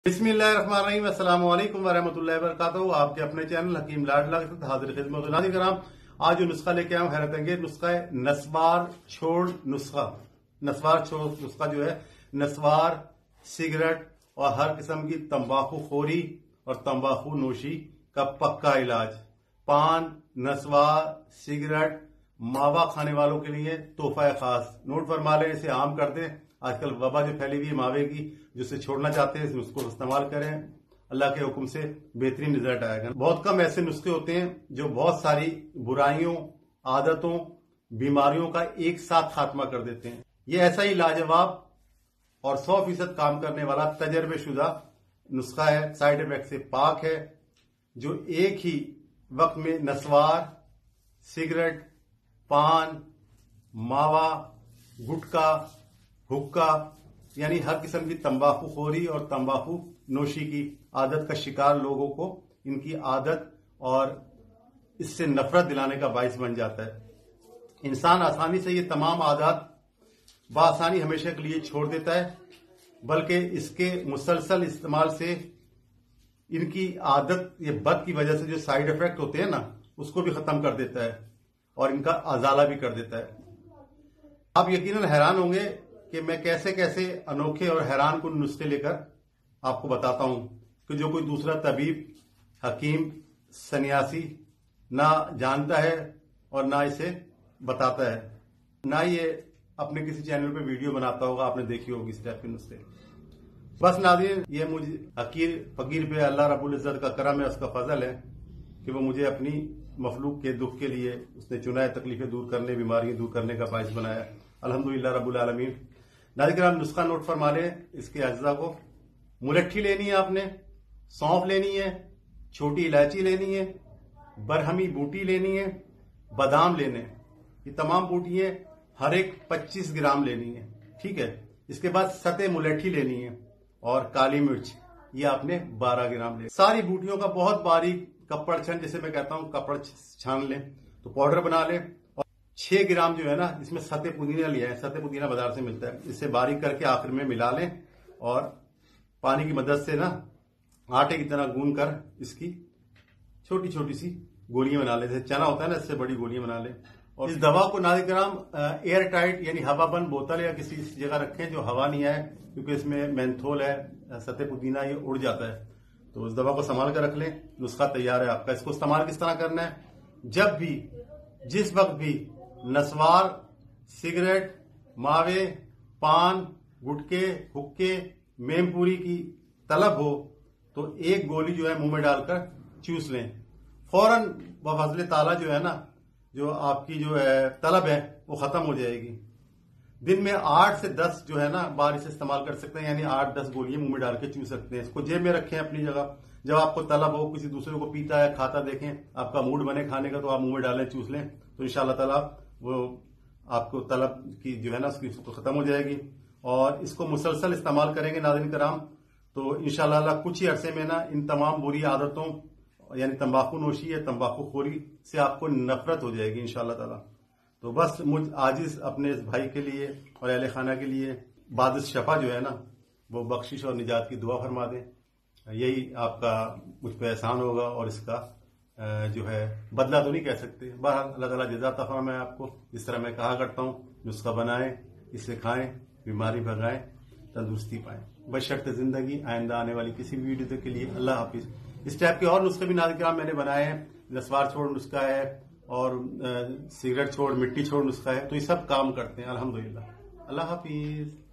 बिस्मिल्लाहिर्रहमानिर्रहीम अस्सलाम वालेकुम वरहमतुल्लाहि वबरकातुहू। आपके अपने चैनल हकीम लाडला के साथ हाजिर खिदमत नाज़रीन कराम। आज जो नुस्खा लेके आया हूं हैरत अंगेज नुस्खा है, नस्वार छोड़ नुस्खा। नस्वार छोड़ नुस्खा जो है नस्वार, सिगरेट और हर किस्म की तंबाकू खोरी और तंबाकू नोशी का पक्का इलाज। पान, नस्वार, सिगरेट, मावा खाने वालों के लिए तोहफा खास। नोट फरमा लें, इसे आम कर दें। आजकल वबा जो फैली हुई है मावे की, जिसे छोड़ना चाहते हैं उसको इस्तेमाल करें। अल्लाह के हुक्म से बेहतरीन रिजल्ट आएगा। बहुत कम ऐसे नुस्खे होते हैं जो बहुत सारी बुराइयों, आदतों, बीमारियों का एक साथ खात्मा कर देते हैं। ये ऐसा ही लाजवाब और 100% काम करने वाला तजर्बेशुदा नुस्खा है, साइड इफेक्ट से पाक है, जो एक ही वक्त में नस्वार, सिगरेट, पान, मावा, गुटखा, हुक्का यानी हर किस्म की तंबाकू खोरी और तंबाकू नोशी की आदत का शिकार लोगों को इनकी आदत और इससे नफरत दिलाने का बायस बन जाता है। इंसान आसानी से ये तमाम आदत बआसानी हमेशा के लिए छोड़ देता है, बल्कि इसके मुसलसल इस्तेमाल से इनकी आदत ये बद की वजह से जो साइड इफेक्ट होते हैं ना, उसको भी खत्म कर देता है और इनका अजाला भी कर देता है। आप यकीनन हैरान होंगे कि मैं कैसे कैसे अनोखे और हैरान कुन नुस्खे लेकर आपको बताता हूं कि जो कोई दूसरा तबीब, हकीम, सन्यासी ना जानता है और ना इसे बताता है, ना ये अपने किसी चैनल पे वीडियो बनाता होगा, आपने देखी होगी इस टाइप के नुस्खे। बस नाज़रीन, ये मुझे हकीर फकीर पे अल्लाह रब्बुल इज्जत का करम है, उसका फजल है कि वो मुझे अपनी मखलूक के दुख के लिए उसने चुना है, तकलीफें दूर करने, बीमारियां दूर करने का बायस बनाया। अल्हम्दुलिल्लाह रब्बुल आलमीन। नाज़रीन, नुस्खा नोट फरमा लें इसके अज्जा को। मुलट्ठी लेनी है आपने, सौंफ लेनी है, छोटी इलायची लेनी है, बरहमी बूटी लेनी है, बादाम लेने। ये तमाम बूटियां हर एक 25 ग्राम लेनी है, ठीक है। इसके बाद सते मुलट्ठी लेनी है और काली मिर्च, ये आपने 12 ग्राम ले। सारी बूटियों का बहुत बारीक कपड़ छन, जैसे मैं कहता हूं कपड़ छान लें तो पाउडर बना लें। 6 ग्राम जो है ना, इसमें सते पुदीना लिया है, सते पुदीना बाजार से मिलता है। इसे बारीक करके आखिर में मिला लें और पानी की मदद से ना आटे की तरह गूंद कर इसकी छोटी छोटी सी गोलियां बना लें। जैसे चना होता है ना, इससे बड़ी गोलियां बना लें। और इस दवा को नाज़रीन एयर टाइट यानी हवाबंद बोतल या किसी जगह रखें जो हवा नहीं आए, क्योंकि इसमें मेंथोल है, सते पुदीना, ये उड़ जाता है। तो इस दवा को संभाल कर रख लें। नुस्खा तैयार है आपका। इसको इस्तेमाल किस तरह करना है? जब भी, जिस वक्त भी नस्वार, सिगरेट, मावे, पान, गुटके, हुक्के, मेमपूरी की तलब हो तो एक गोली जो है मुंह में डालकर चूस लें। फौरन बफज़ल ताला जो है ना, जो आपकी जो है तलब है वो खत्म हो जाएगी। दिन में 8 से 10 जो है ना बार इसे इस्तेमाल कर सकते हैं, यानी 8-10 गोलियां मुंह में डाल के चूस सकते हैं। इसको जेब में रखें अपनी जगह। जब आपको तलब हो, किसी दूसरे को पीता है, खाता देखें, आपका मूड बने खाने का, तो आप मुंह में डालें, चूस लें, तो इंशाअल्लाह ताला वो आपको तलब की जो है ना उसकी तो खत्म हो जाएगी। और इसको मुसलसल इस्तेमाल करेंगे नाज़रीन कराम, तो इंशाअल्लाह कुछ ही अरसे में ना इन तमाम बुरी आदतों यानी तंबाकू नोशी है, तंबाकू खोरी से आपको नफरत हो जाएगी इंशाअल्लाह ताला। तो बस मुझ आजिज अपने इस भाई के लिए और अहले खाना के लिए बादिश शफा जो है ना, वो बख्शिश और निजात की दुआ फरमा दें। यही आपका मुझ पर एहसान होगा और इसका जो है बदला तो नहीं कह सकते। बहरहाल अल्लाह ताला जज़ा अता फरमाए आपको। जिस तरह मैं कहा करता हूँ, नुस्खा बनाएं, इसे खाएं, बीमारी भगाएं, तंदुरुस्ती पाएं, बशर्ते जिंदगी। आइंदा आने वाली किसी भी वीडियो के लिए अल्लाह हाफिज। इस टाइप के और नुस्खे भी नाज़रीन मैंने बनाए हैं। नस्वार छोड़ नुस्खा है और सिगरेट छोड़, मिट्टी छोड़ नुस्खा है, तो ये सब काम करते हैं अल्हम्दुलिल्लाह। अल्लाह हाफिज।